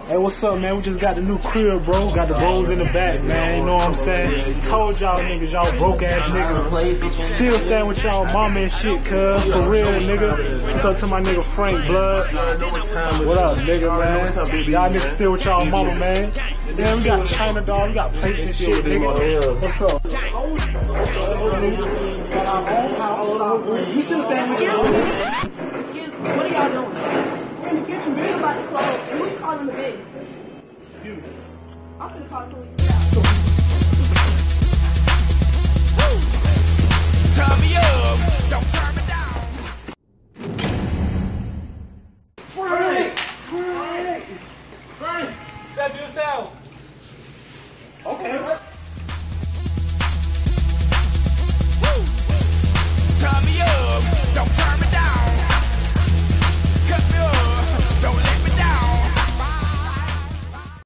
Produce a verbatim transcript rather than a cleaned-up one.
Hey, what's up, man? We just got the new crib, bro. Got the bros in the back, man. You know what I'm saying? Told y'all niggas, y'all broke ass niggas. Still stand with y'all mama and shit, cuz. For real, nigga. What's up to my nigga Frank Blood? What up, nigga, man? Y'all niggas still with y'all mama, man. Yeah, we got China dog, we got plates and shit, nigga. What's up? Got our own house. You still stand with y'all mama? Excuse me, what are y'all doing? We're in the kitchen, we're about to close, and who you calling the big? You. I'm finna call the police. Turn me up, don't turn me down. Frank! Frank! Frank! Set yourself. Okay.